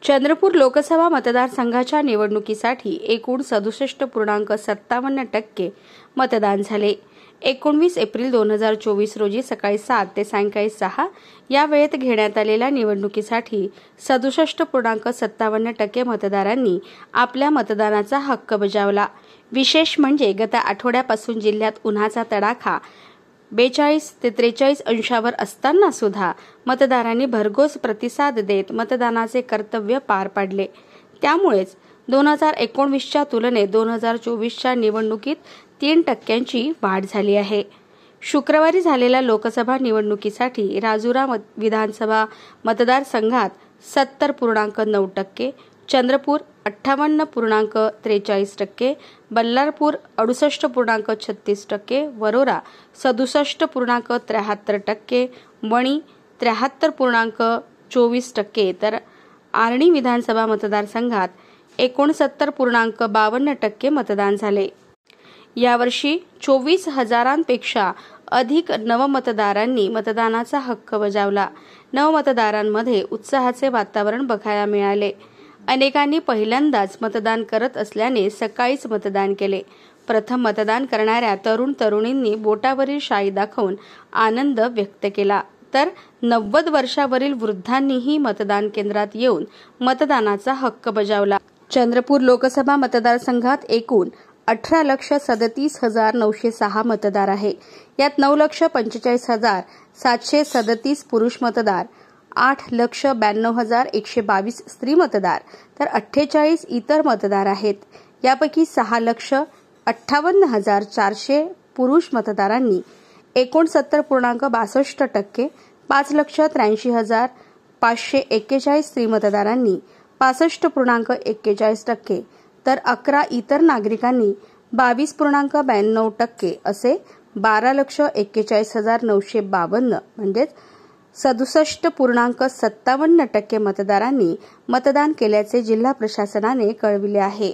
चंद्रपूर लोकसभा मतदारसंघाच्या निवडणुकीसाठी एकूण 67.57% मतदान झाले। 19 एप्रिल 2024 रोजी सकाळी 7 ते सायंकाळी 6 या वेळेत घेण्यात आलेल्या निवडणुकीसाठी 67.57% मतदारांनी आपल्या मतदानाचा हक्क बजावला। विशेष म्हणजे गत आठवड्यापासून जिल्ह्यात उन्हाचा तडाखा 42 ते 43 अंशावर असताना सुद्धा मतदारांनी भरघोस प्रतिसाद देत मतदानाचे कर्तव्य पार पाडले। त्यामुळेच 2019च्या तुलनेत 2024च्या निवडणुकीत 3% वाढ झाली आहे। शुक्रवारी झालेल्या लोकसभा निवडणुकीसाठी राजुरा विधानसभा मतदारसंघात 70.9%, चंद्रपूर 58.43%, बल्लारपूर 68.36%, वरोरा 67.73%, वणी 73.24%, तर आर्णी विधानसभा मतदारसंघात 69.52% मतदान झाले। यावर्षी 24,000पेक्षा अधिक नवमतदारांनी मतदानाचा हक्क बजावला। नवमतदारांमध्ये उत्साहाचे वातावरण बघायला मिळाले। अनेकांनी पहिल्यांदाच मतदान करत असल्याने सकाळीच मतदान केले। प्रथम मतदान करणाऱ्या तरुण तरुणींनी बोटावरील शाई दाखवून आनंद व्यक्त केला, तर 90 वर्षावरील वृद्धांनीही मतदान केंद्रात येऊन मतदानाचा हक्क बजावला। चंद्रपूर लोकसभा मतदारसंघात एकूण 18,37,906 मतदार आहे। यात 9,45,737 पुरुष मतदार, 8,92,122 स्त्री मतदार, तर 48 इतर मतदार आहेत। यापैकी 6,58,400 पुरुष मतदारांनी 69.62%, 5,83,541 स्त्री मतदारांनी 65.41%, तर 11 इतर नागरिकांनी 22.92% असे 12,41,952 म्हणजेच 67.57% मतदारांनी मतदान केल्याचे जिल्हा प्रशासनाने कळविले आहे।